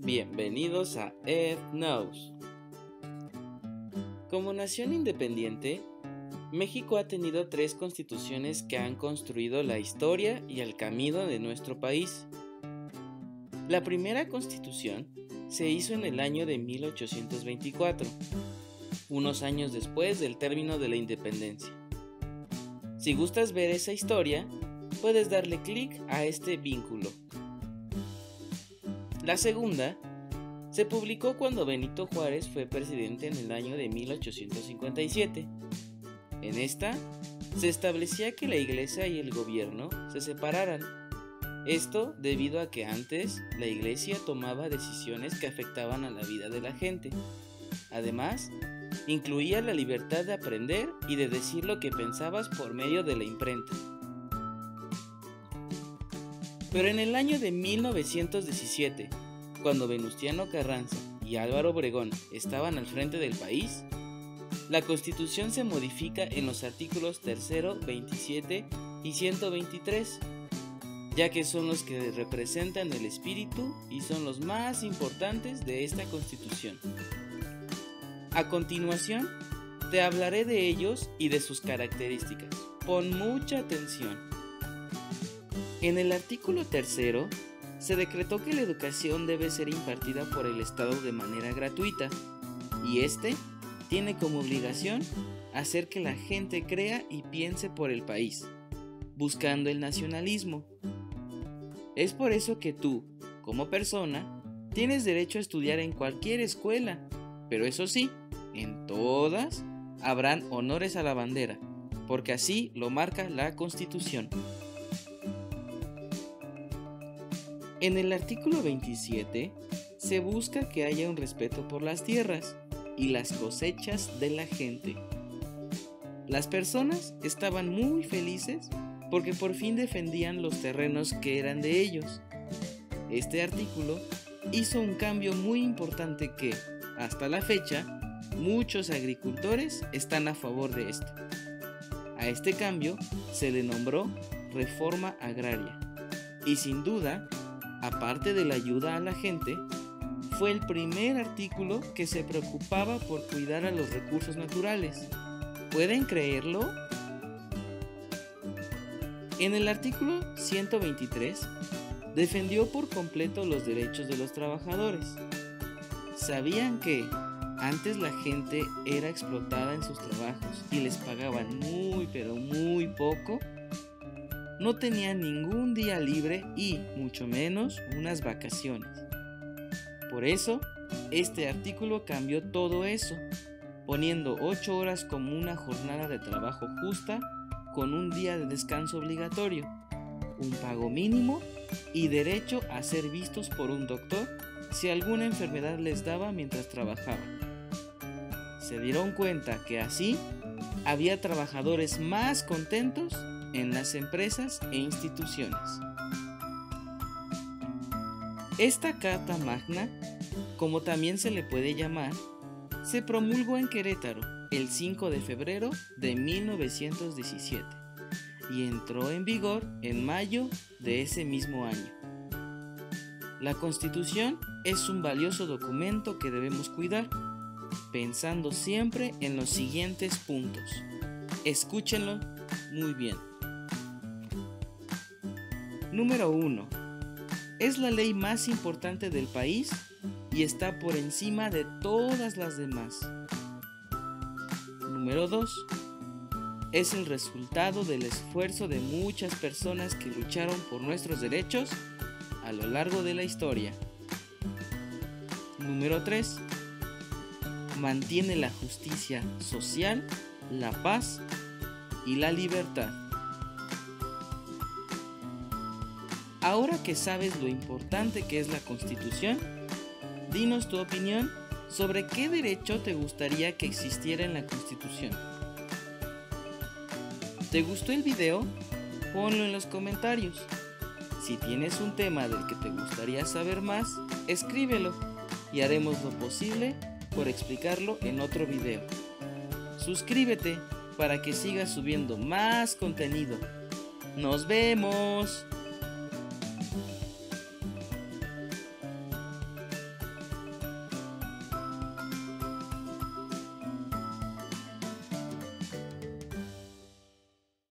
Bienvenidos a EdNows. Como nación independiente, México ha tenido 3 constituciones que han construido la historia y el camino de nuestro país. La primera constitución se hizo en el año de 1824, unos años después del término de la independencia. Si gustas ver esa historia, puedes darle clic a este vínculo. La segunda se publicó cuando Benito Juárez fue presidente en el año de 1857. En esta, se establecía que la iglesia y el gobierno se separaran. Esto debido a que antes la iglesia tomaba decisiones que afectaban a la vida de la gente. Además, incluía la libertad de aprender y de decir lo que pensabas por medio de la imprenta. Pero en el año de 1917, cuando Venustiano Carranza y Álvaro Obregón estaban al frente del país, la Constitución se modifica en los artículos 3, 27 y 123, ya que son los que representan el espíritu y son los más importantes de esta Constitución. A continuación, te hablaré de ellos y de sus características. Pon mucha atención. En el artículo 3 se decretó que la educación debe ser impartida por el Estado de manera gratuita, y este tiene como obligación hacer que la gente crea y piense por el país, buscando el nacionalismo. Es por eso que tú, como persona, tienes derecho a estudiar en cualquier escuela, pero eso sí, en todas habrán honores a la bandera, porque así lo marca la Constitución. En el artículo 27 se busca que haya un respeto por las tierras y las cosechas de la gente. Las personas estaban muy felices porque por fin defendían los terrenos que eran de ellos. Este artículo hizo un cambio muy importante que, hasta la fecha, muchos agricultores están a favor de esto. A este cambio se le nombró Reforma Agraria y sin duda, aparte de la ayuda a la gente, fue el primer artículo que se preocupaba por cuidar a los recursos naturales. ¿Pueden creerlo? En el artículo 123, defendió por completo los derechos de los trabajadores. ¿Sabían que antes la gente era explotada en sus trabajos y les pagaban muy pero muy poco? No tenían ningún día libre y, mucho menos, unas vacaciones. Por eso, este artículo cambió todo eso, poniendo 8 horas como una jornada de trabajo justa, con un día de descanso obligatorio, un pago mínimo y derecho a ser vistos por un doctor si alguna enfermedad les daba mientras trabajaban. Se dieron cuenta que así había trabajadores más contentos en las empresas e instituciones. Esta Carta Magna, como también se le puede llamar, se promulgó en Querétaro el 5 de febrero de 1917 y entró en vigor en mayo de ese mismo año. La Constitución es un valioso documento que debemos cuidar, pensando siempre en los siguientes puntos. Escúchenlo muy bien. Número 1. Es la ley más importante del país y está por encima de todas las demás. Número 2. Es el resultado del esfuerzo de muchas personas que lucharon por nuestros derechos a lo largo de la historia. Número 3. Mantiene la justicia social, la paz y la libertad. Ahora que sabes lo importante que es la Constitución, dinos tu opinión sobre qué derecho te gustaría que existiera en la Constitución. ¿Te gustó el video? Ponlo en los comentarios. Si tienes un tema del que te gustaría saber más, escríbelo y haremos lo posible por explicarlo en otro video. Suscríbete para que sigas subiendo más contenido. ¡Nos vemos!